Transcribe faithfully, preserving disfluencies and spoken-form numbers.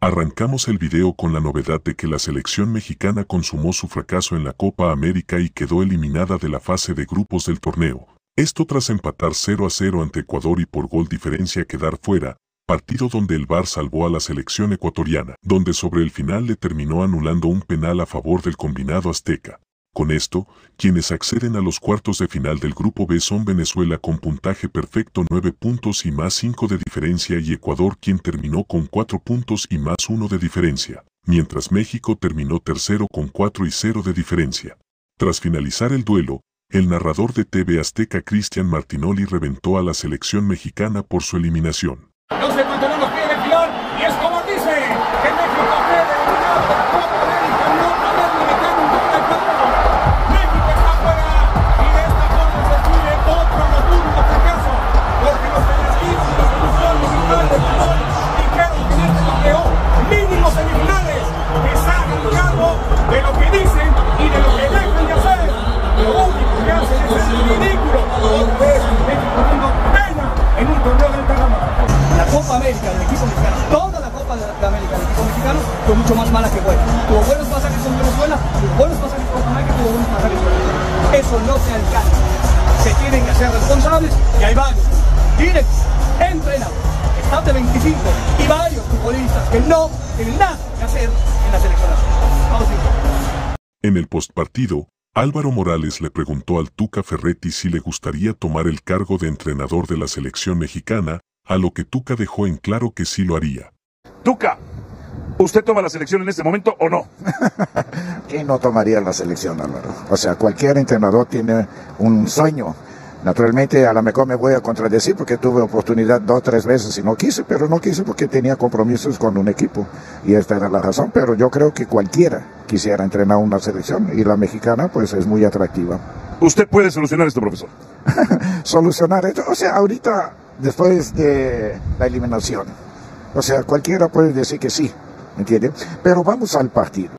Arrancamos el video con la novedad de que la selección mexicana consumó su fracaso en la Copa América y quedó eliminada de la fase de grupos del torneo. Esto tras empatar cero a cero ante Ecuador y por gol diferencia quedar fuera, partido donde el V A R salvó a la selección ecuatoriana, donde sobre el final le terminó anulando un penal a favor del combinado azteca. Con esto, quienes acceden a los cuartos de final del Grupo B son Venezuela con puntaje perfecto nueve puntos y más cinco de diferencia y Ecuador quien terminó con cuatro puntos y más uno de diferencia, mientras México terminó tercero con cuatro y cero de diferencia. Tras finalizar el duelo, el narrador de T V Azteca Cristian Martinoli reventó a la selección mexicana por su eliminación. No se mantienen los pies del final y es como dice que México quede eliminado de la Copa América, no haber limitado un gol al Ecuador. México está fuera y de esta forma se escribe otro rotundo fracaso, porque los federativos de la selección mexicana de fútbol dijeron que en este torneo mínimo semifinales que se hagan cargo de lo que dicen y de lo que dejan de hacer. Lo único que hacen es el ridículo. Otra vez México teniendo pena en un torneo del Panamá. La Copa América del equipo mexicano, toda la Copa de América del equipo mexicano fue mucho más mala que buena. Tuvo buenos pasajes con Venezuela, tuvo buenos pasajes con Jamaica, tuvo buenos pasajes con Venezuela. Eso no se alcanza. Se tienen que hacer responsables y hay varios directos, entrenadores, staff de veinticinco y varios futbolistas que no tienen nada que hacer en la selección nacional. En el postpartido, Álvaro Morales le preguntó al Tuca Ferretti si le gustaría tomar el cargo de entrenador de la selección mexicana, a lo que Tuca dejó en claro que sí lo haría. Tuca, ¿usted toma la selección en este momento o no? ¿Quién no tomaría la selección, Álvaro? O sea, cualquier entrenador tiene un sueño. Naturalmente, a lo mejor me voy a contradecir porque tuve oportunidad dos o tres veces y no quise, pero no quise porque tenía compromisos con un equipo. Y esta era la razón, pero yo creo que cualquiera quisiera entrenar una selección y la mexicana pues es muy atractiva. ¿Usted puede solucionar esto, profesor? Solucionar esto, o sea, ahorita, después de la eliminación, o sea, cualquiera puede decir que sí, ¿me entiende? Pero vamos al partido.